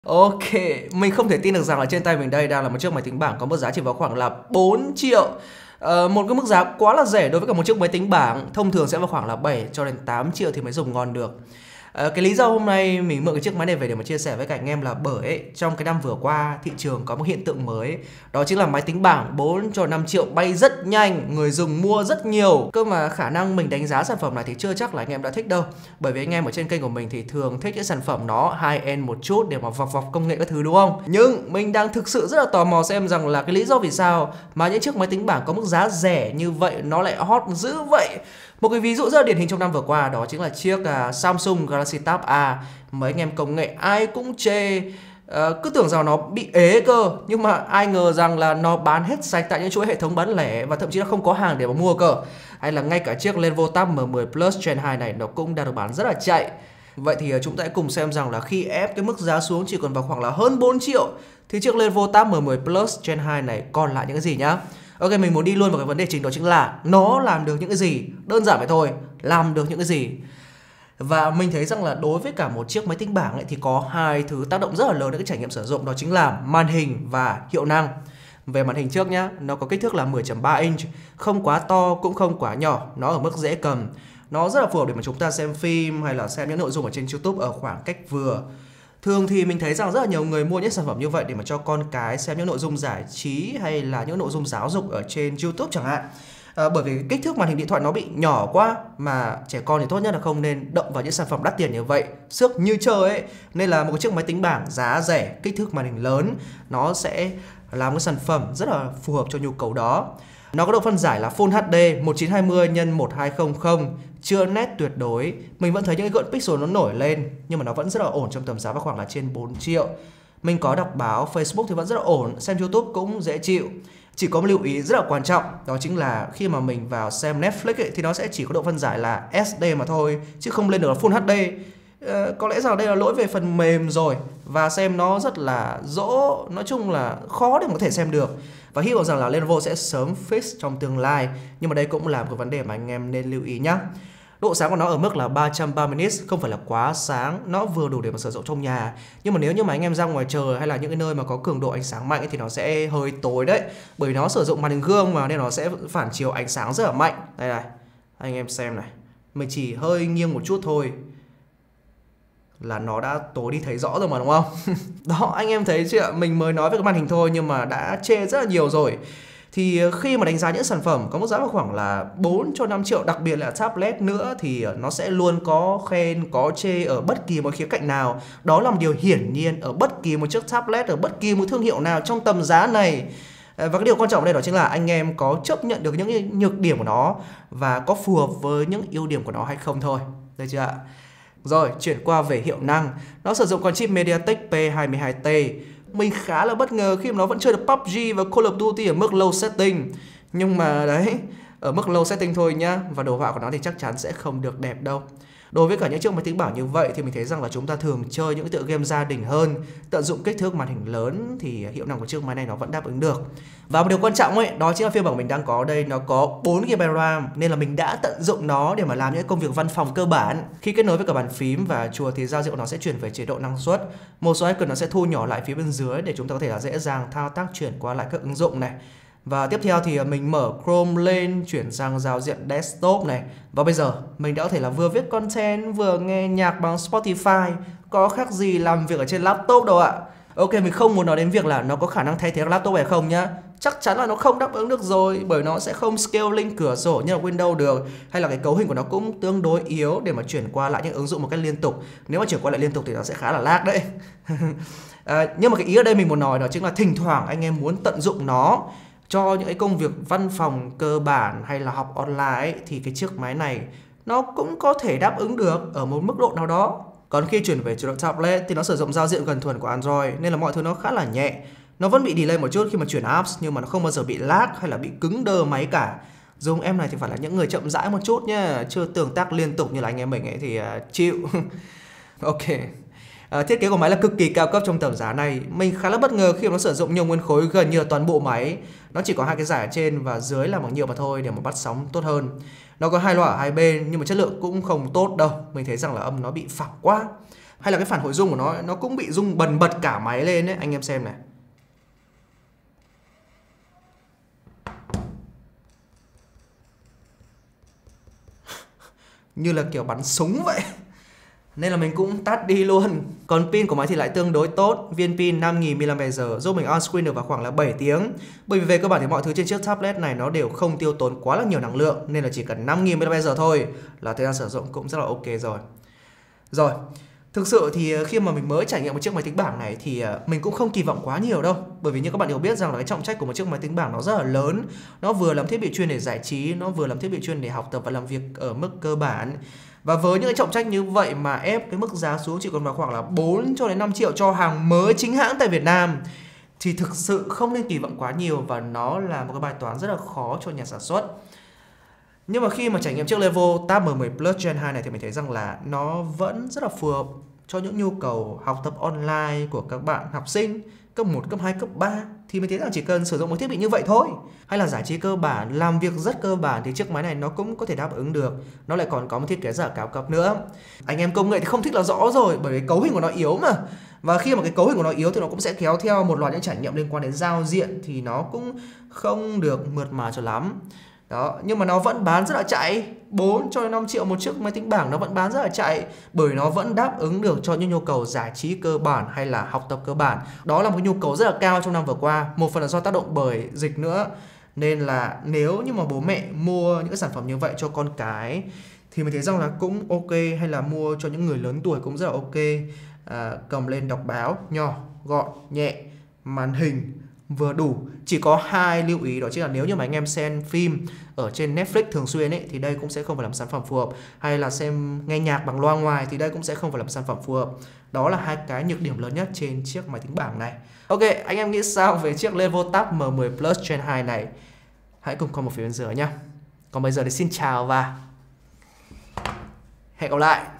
Ok, mình không thể tin được rằng là trên tay mình đây đang là một chiếc máy tính bảng có mức giá chỉ vào khoảng là 4 triệu. Một cái mức giá quá là rẻ đối với cả một chiếc máy tính bảng. Thông thường sẽ vào khoảng là 7 cho đến 8 triệu thì mới dùng ngon được. Cái lý do hôm nay mình mượn cái chiếc máy này về để mà chia sẻ với cả anh em là bởi ấy, trong cái năm vừa qua thị trường có một hiện tượng mới. Đó chính là máy tính bảng 4 cho 5 triệu bay rất nhanh, người dùng mua rất nhiều. Cơ mà khả năng mình đánh giá sản phẩm này thì chưa chắc là anh em đã thích đâu. Bởi vì anh em ở trên kênh của mình thì thường thích những sản phẩm nó high-end một chút để mà vọc công nghệ các thứ, đúng không? Nhưng mình đang thực sự rất là tò mò xem rằng là cái lý do vì sao mà những chiếc máy tính bảng có mức giá rẻ như vậy nó lại hot dữ vậy. Một cái ví dụ rất là điển hình trong năm vừa qua đó chính là chiếc Samsung Galaxy Tab A. Mấy anh em công nghệ ai cũng chê, cứ tưởng rằng nó bị ế cơ, nhưng mà ai ngờ rằng là nó bán hết sạch tại những chuỗi hệ thống bán lẻ và thậm chí là không có hàng để mà mua cơ. Hay là ngay cả chiếc Lenovo Tab M10 Plus Gen 2 này nó cũng đang được bán rất là chạy. Vậy thì chúng ta hãy cùng xem rằng là khi ép cái mức giá xuống chỉ còn vào khoảng là hơn 4 triệu thì chiếc Lenovo Tab M10 Plus Gen 2 này còn lại những cái gì nhá. Ok, mình muốn đi luôn vào cái vấn đề chính, đó chính là nó làm được những cái gì. Đơn giản vậy thôi, làm được những cái gì. Và mình thấy rằng là đối với cả một chiếc máy tính bảng ấy, thì có hai thứ tác động rất là lớn đến cái trải nghiệm sử dụng, đó chính là màn hình và hiệu năng. Về màn hình trước nhá, nó có kích thước là 10.3 inch, không quá to cũng không quá nhỏ, nó ở mức dễ cầm. Nó rất là phù hợp để mà chúng ta xem phim hay là xem những nội dung ở trên YouTube ở khoảng cách vừa. Thường thì mình thấy rằng rất là nhiều người mua những sản phẩm như vậy để mà cho con cái xem những nội dung giải trí hay là những nội dung giáo dục ở trên YouTube chẳng hạn. Bởi vì kích thước màn hình điện thoại nó bị nhỏ quá, mà trẻ con thì tốt nhất là không nên động vào những sản phẩm đắt tiền như vậy, xước như chơi ấy. Nên là một chiếc máy tính bảng giá rẻ, kích thước màn hình lớn, nó sẽ là một sản phẩm rất là phù hợp cho nhu cầu đó. Nó có độ phân giải là Full HD 1920 x 1200, chưa nét tuyệt đối. Mình vẫn thấy những cái gợn pixel nó nổi lên, nhưng mà nó vẫn rất là ổn trong tầm giá vào khoảng là trên 4 triệu. Mình có đọc báo, Facebook thì vẫn rất là ổn, xem YouTube cũng dễ chịu. Chỉ có một lưu ý rất là quan trọng, đó chính là khi mà mình vào xem Netflix ấy, thì nó sẽ chỉ có độ phân giải là SD mà thôi, chứ không lên được là Full HD. Có lẽ rằng đây là lỗi về phần mềm rồi, và xem nó rất là dỗ, nói chung là khó để mà có thể xem được. Và hy vọng rằng là Lenovo sẽ sớm fix trong tương lai, nhưng mà đây cũng là một vấn đề mà anh em nên lưu ý nhé. Độ sáng của nó ở mức là 330 nits, không phải là quá sáng, nó vừa đủ để mà sử dụng trong nhà. Nhưng mà nếu như mà anh em ra ngoài trời hay là những cái nơi mà có cường độ ánh sáng mạnh ấy, thì nó sẽ hơi tối đấy. Bởi vì nó sử dụng màn hình gương mà, nên nó sẽ phản chiếu ánh sáng rất là mạnh. Đây này, anh em xem này, mình chỉ hơi nghiêng một chút thôi là nó đã tối đi thấy rõ rồi mà, đúng không? Đó, anh em thấy chưa? Mình mới nói về cái màn hình thôi nhưng mà đã chê rất là nhiều rồi. Thì khi mà đánh giá những sản phẩm có mức giá vào khoảng là 4 cho 5 triệu, đặc biệt là tablet nữa, thì nó sẽ luôn có khen, có chê ở bất kỳ một khía cạnh nào. Đó là một điều hiển nhiên ở bất kỳ một chiếc tablet, ở bất kỳ một thương hiệu nào trong tầm giá này. Và cái điều quan trọng ở đây đó chính là anh em có chấp nhận được những nhược điểm của nó và có phù hợp với những ưu điểm của nó hay không thôi. Được chưa ạ? Rồi, chuyển qua về hiệu năng. Nó sử dụng con chip MediaTek P22T. Mình khá là bất ngờ khi mà nó vẫn chơi được PUBG và Call of Duty ở mức low setting. Nhưng mà đấy, ở mức low setting thôi nhá. Và đồ họa của nó thì chắc chắn sẽ không được đẹp đâu. Đối với cả những chiếc máy tính bảng như vậy thì mình thấy rằng là chúng ta thường chơi những tựa game gia đình hơn, tận dụng kích thước màn hình lớn thì hiệu năng của chiếc máy này nó vẫn đáp ứng được. Và một điều quan trọng ấy, đó chính là phiên bản mình đang có đây, nó có 4GB RAM, nên là mình đã tận dụng nó để mà làm những công việc văn phòng cơ bản. Khi kết nối với cả bàn phím và chuột thì giao diện nó sẽ chuyển về chế độ năng suất. Một số icon nó sẽ thu nhỏ lại phía bên dưới để chúng ta có thể là dễ dàng thao tác chuyển qua lại các ứng dụng này. Và tiếp theo thì mình mở Chrome lên, chuyển sang giao diện desktop này. Và bây giờ mình đã có thể là vừa viết content, vừa nghe nhạc bằng Spotify. Có khác gì làm việc ở trên laptop đâu ạ. Ok, mình không muốn nói đến việc là nó có khả năng thay thế laptop hay không nhá. Chắc chắn là nó không đáp ứng được rồi, bởi nó sẽ không scaling cửa sổ như là Windows được. Hay là cái cấu hình của nó cũng tương đối yếu để mà chuyển qua lại những ứng dụng một cách liên tục. Nếu mà chuyển qua lại liên tục thì nó sẽ khá là lag đấy. Nhưng mà cái ý ở đây mình muốn nói đó chính là thỉnh thoảng anh em muốn tận dụng nó cho những cái công việc văn phòng cơ bản hay là học online ấy, thì cái chiếc máy này nó cũng có thể đáp ứng được ở một mức độ nào đó. Còn khi chuyển về chế độ tablet thì nó sử dụng giao diện gần thuần của Android, nên là mọi thứ nó khá là nhẹ. Nó vẫn bị delay một chút khi mà chuyển apps, nhưng mà nó không bao giờ bị lag hay là bị cứng đơ máy cả. Dùng em này thì phải là những người chậm rãi một chút nhá, chưa tương tác liên tục như là anh em mình ấy thì chịu. Ok. Thiết kế của máy là cực kỳ cao cấp trong tầm giá này. Mình khá là bất ngờ khi mà nó sử dụng nhiều nguyên khối gần như là toàn bộ máy. Nó chỉ có hai cái giải ở trên và dưới là bằng nhựa mà thôi để mà bắt sóng tốt hơn. Nó có hai loa ở hai bên nhưng mà chất lượng cũng không tốt đâu. Mình thấy rằng là âm nó bị phẳng quá. Hay là cái phản hồi rung của nó cũng bị rung bần bật cả máy lên đấy, anh em xem này. Như là kiểu bắn súng vậy. Nên là mình cũng tắt đi luôn. Còn pin của máy thì lại tương đối tốt. Viên pin 5000 mAh giúp mình on screen được vào khoảng là 7 tiếng. Bởi vì về cơ bản thì mọi thứ trên chiếc tablet này nó đều không tiêu tốn quá là nhiều năng lượng, nên là chỉ cần 5000 mAh thôi là thời gian sử dụng cũng rất là ok rồi. Rồi, thực sự thì khi mà mình mới trải nghiệm một chiếc máy tính bảng này thì mình cũng không kỳ vọng quá nhiều đâu. Bởi vì như các bạn đều biết rằng là cái trọng trách của một chiếc máy tính bảng nó rất là lớn. Nó vừa làm thiết bị chuyên để giải trí, nó vừa làm thiết bị chuyên để học tập và làm việc ở mức cơ bản. Và với những cái trọng trách như vậy mà ép cái mức giá xuống chỉ còn vào khoảng là 4 cho đến 5 triệu cho hàng mới chính hãng tại Việt Nam thì thực sự không nên kỳ vọng quá nhiều, và nó là một cái bài toán rất là khó cho nhà sản xuất. Nhưng mà khi mà trải nghiệm chiếc Level Tab M10 Plus Gen 2 này thì mình thấy rằng là nó vẫn rất là phù hợp cho những nhu cầu học tập online của các bạn học sinh cấp 1, cấp 2, cấp 3. Thì mình thấy rằng chỉ cần sử dụng một thiết bị như vậy thôi, hay là giải trí cơ bản, làm việc rất cơ bản thì chiếc máy này nó cũng có thể đáp ứng được. Nó lại còn có một thiết kế rất là cao cấp nữa. Anh em công nghệ thì không thích là rõ rồi, bởi vì cấu hình của nó yếu mà. Và khi mà cái cấu hình của nó yếu thì nó cũng sẽ kéo theo một loạt những trải nghiệm liên quan đến giao diện thì nó cũng không được mượt mà cho lắm. Đó, nhưng mà nó vẫn bán rất là chạy. 4 cho đến 5 triệu một chiếc máy tính bảng nó vẫn bán rất là chạy, bởi nó vẫn đáp ứng được cho những nhu cầu giải trí cơ bản hay là học tập cơ bản. Đó là một nhu cầu rất là cao trong năm vừa qua. Một phần là do tác động bởi dịch nữa. Nên là nếu như mà bố mẹ mua những cái sản phẩm như vậy cho con cái thì mình thấy rằng là cũng ok, hay là mua cho những người lớn tuổi cũng rất là ok. Cầm lên đọc báo, nhỏ, gọn, nhẹ, màn hình vừa đủ. Chỉ có hai lưu ý, đó chính là nếu như mà anh em xem phim ở trên Netflix thường xuyên ấy thì đây cũng sẽ không phải là một sản phẩm phù hợp, hay là xem nghe nhạc bằng loa ngoài thì đây cũng sẽ không phải là một sản phẩm phù hợp. Đó là hai cái nhược điểm lớn nhất trên chiếc máy tính bảng này. Ok, anh em nghĩ sao về chiếc Level Tab M10 Plus Gen 2 này? Hãy cùng comment phía bên dưới nhé. Còn bây giờ thì xin chào và hẹn gặp lại.